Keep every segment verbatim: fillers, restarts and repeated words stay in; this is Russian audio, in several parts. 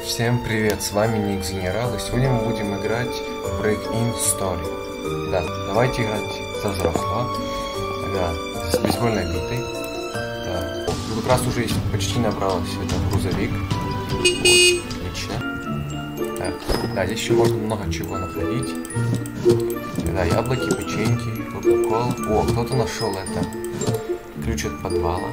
Всем привет, с вами Ник Генерал, и сегодня мы будем играть в Break-In Story. Да, давайте играть за взрослого. Да, с бейсбольной битой. Да. Ну, как раз уже почти набралось этот грузовик. Вот, отлично. Так, да, здесь еще можно много чего находить. Да, яблоки, печеньки, кока-кола. О, кто-то нашел это. Ключ от подвала.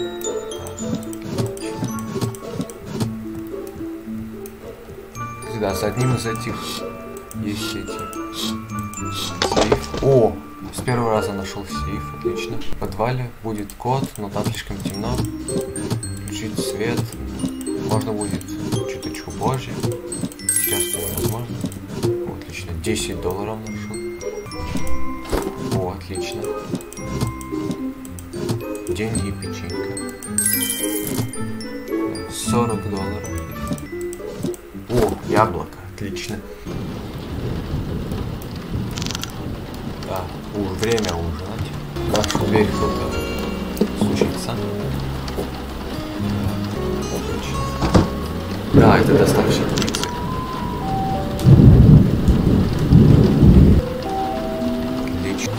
Да, с одним из этих есть эти сейф. О, с первого раза нашел сейф, отлично. В подвале будет код, но там слишком темно. Включить свет можно будет чуточку позже. Сейчас невозможно. О, отлично, десять долларов нашел. О, отлично. Деньги и печенька. сорок долларов. О, яблоко, отлично. Да, уже время ужинать. Нашу дверь кто-то стучится. Отлично. Да, это доставщик пиццы. Отлично.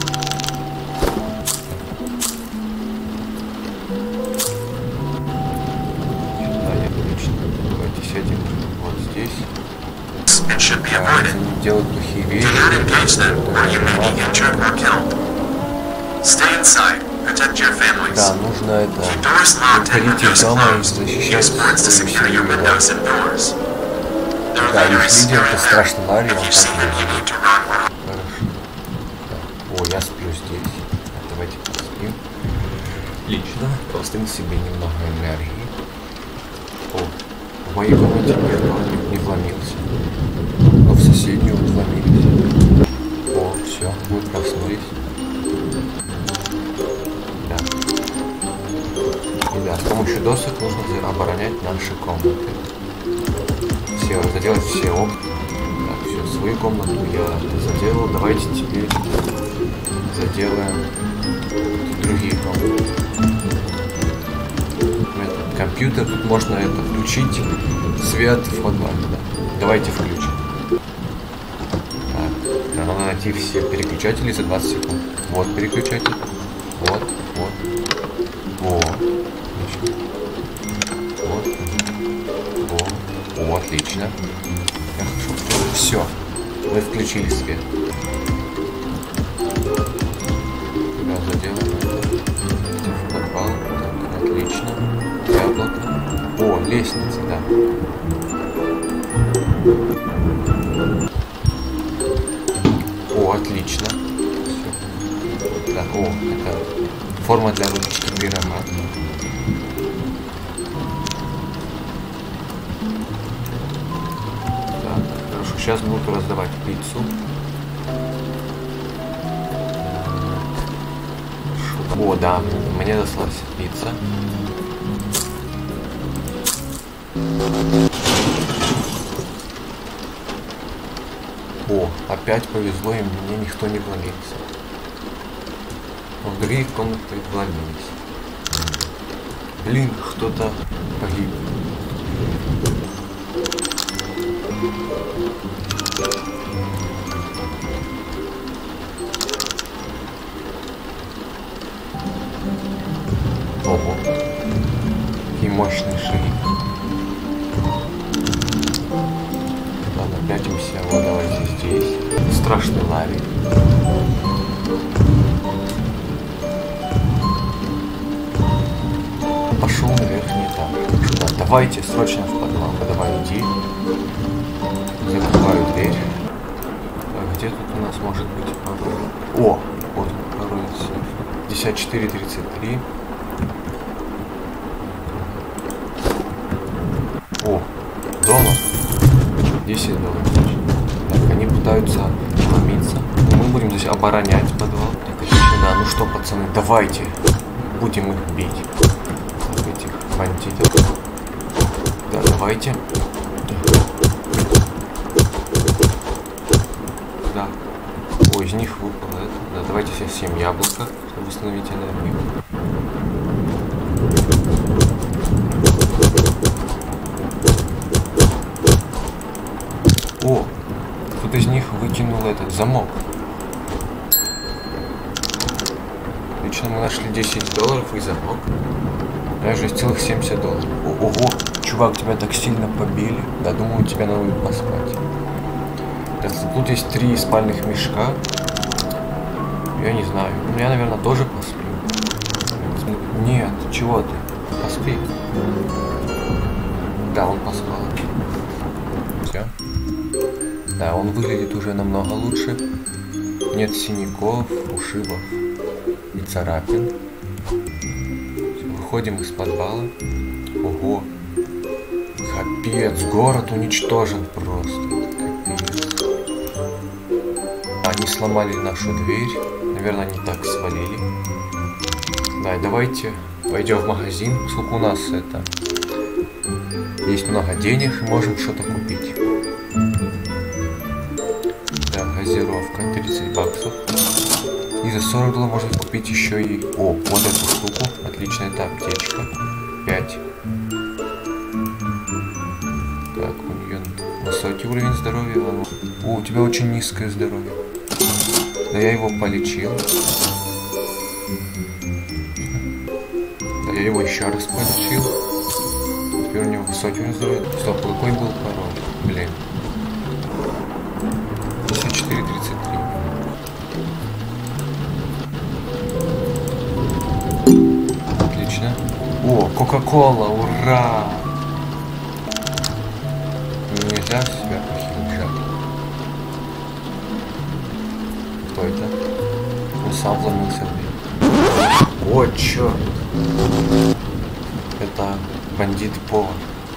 Да, я отлично. Давайте сядем. Здесь делать плохие вещи. Да, нужно это выходить из дома и защищать свою семью. Да, их лидер это страшный Ларри, он так. Хорошо. Да. О, я сплю здесь. Давайте поспим. Отлично. Просто на себе немного энергии. О. В моей комнате никто не вломился, но в соседнюю вот вломились. О, все, мы проснулись. Да. И да, с помощью досок нужно оборонять наши комнаты. Все, заделать все окна. Так, все, свою комнату я заделал. Давайте теперь заделаем другие комнаты. Компьютер, тут можно это включить, свет в подвале, да. Давайте включим. Так, надо найти все переключатели за двадцать секунд. Вот переключатель. Вот, вот. О, отлично. Вот. О, о, отлично. Хорошо. Все. Мы включили свет. Да, заделаем в подвал. Так, отлично. Яблоко. О, лестница, да. О, отлично. Все. Да, о, это форма для выпечки пирога. Так, хорошо. Сейчас буду раздавать пиццу. О, да, мне дослалась пицца. О, опять повезло, и мне никто не вломился. Но в других комнатах вломились. Блин, кто-то погиб. Ого, какие мощные шаги. Ладно, пятимся, вот давайте здесь. Страшный Ларри. Пошел на верхний этаж. Да, давайте срочно в подвал. Давай, иди. Закрываю дверь. Так, где тут у нас может быть пароль? О, вот пароль. пятьдесят четыре тридцать три. О, дома. десять долларов. Так, они пытаются вломиться. Мы будем здесь оборонять подвал. Так, отлично, да. Ну что, пацаны, давайте. Будем их бить. Так, этих бандитов. Да, давайте. Да. О, из них выпало это. Да, давайте все семь яблока, чтобы восстановить энергию. О, кто-то из них выкинул этот замок. Лично мы нашли десять долларов и замок. Даже целых семьдесят долларов. Ого, чувак, тебя так сильно побили. Да, думаю, тебя надо будет поспать. Тут есть три спальных мешка. Я не знаю. Я, наверное, тоже посплю. Нет, чего ты? Поспи. Да, он поспал. Все. Да, он выглядит уже намного лучше. Нет синяков, ушибов и царапин. Выходим из подвала. Ого. Капец, город уничтожен просто. Капец. Они сломали нашу дверь. Наверное, они так свалили. Да, давайте пойдем в магазин. Сколько у нас это? Есть много денег, и можем что-то купить. Да, газировка, тридцать баксов. И за сорок долларов можно купить еще и... О, вот эту штуку. Отлично, это аптечка. пять. Так, у нее высокий уровень здоровья. О, у тебя очень низкое здоровье. Да я его полечил. Да я его еще раз полечил. Теперь у него высокий уровень здоровья. Стоп, какой был пароль? Блин. пятьдесят четыре тридцать три. Отлично. О, Кока-Кола, ура! Нельзя себя похилить, жаль. Кто это? Он сам вломился в дверь. О, черт! Это бандит-повар.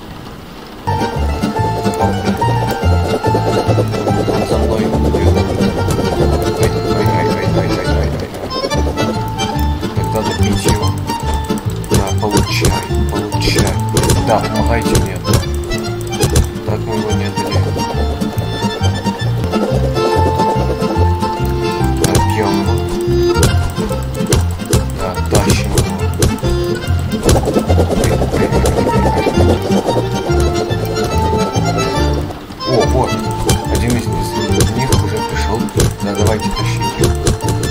Он за мной идет. Ай, ай, ай, ай, ай, ай, ай, ай. Так надо бить его. Да, получай, получай. Да, помогайте мне. Так мы его не одолеем. Так, бьем его. Да, тащим его. О, вот. Один из них уже пришел. Да, давайте тащить их.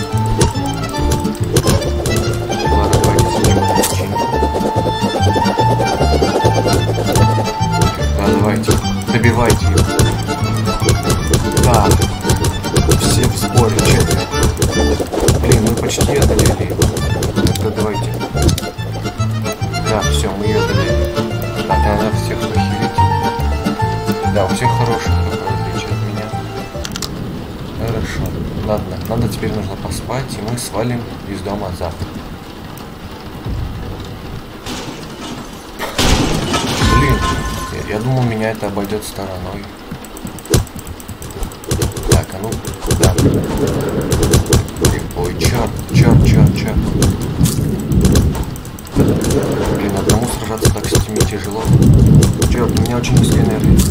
Ладно, давайте снимем причину. Да, давайте. Добивайте его. Да. Все в сборе, четверо. Блин, мы почти одолели его. Тогда давайте. Да, все, мы ее одолели. Так, надо всех похилить. Да, у всех хороших, в отличие от меня. Хорошо. Ладно, надо теперь нужно поспать, и мы свалим из дома завтра. Блин, я, я думал, меня это обойдет стороной. Так, а ну, да. Ой, черт, черт, черт, черт. Блин, одному сражаться так с этими тяжело. Черт, у меня очень низкая энергия.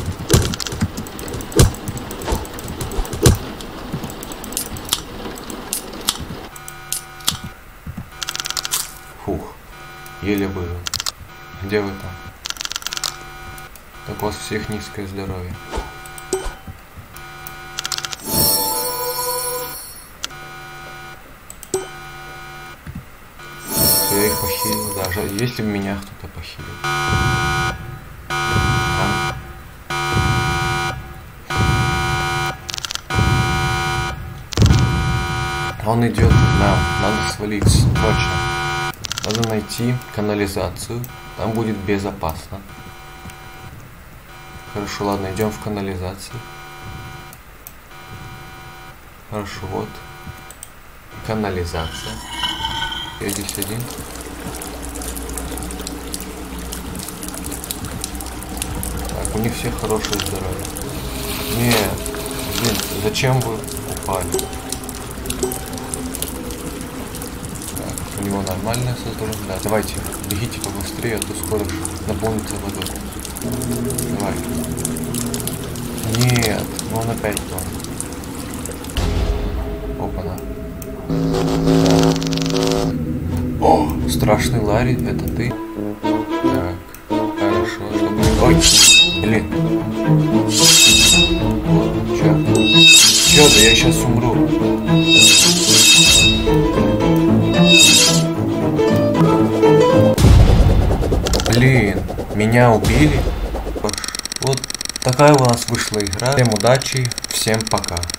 Фух, еле выжил. Где вы там? Так у вас всех низкое здоровье. Я их похилил, даже если бы меня кто-то похилил. Там. Он идет нам, надо свалить срочно. Надо найти канализацию, там будет безопасно. Хорошо, ладно, идем в канализацию. Хорошо, вот. Канализация. Я здесь один. Так, у них все хорошее здоровье. Нет, блин, зачем вы упали? Так, у него нормальное со здоровьем. Да, давайте, бегите побыстрее, а то скоро наполнится водой. Давай. Нет, ну он опять тонет. Опа-на. О, страшный Ларри, это ты? Так, хорошо, чтобы... Ой, блин. Чё? Чё, да я сейчас умру. Блин, меня убили. Вот такая у нас вышла игра. Всем удачи, всем пока.